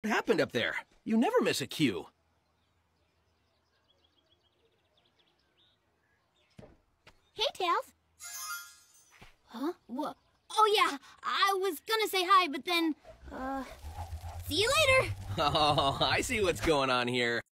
What happened up there? You never miss a cue. Hey, Tails. Huh? What? Oh, yeah. I was gonna say hi, but then, see you later. Oh, I see what's going on here.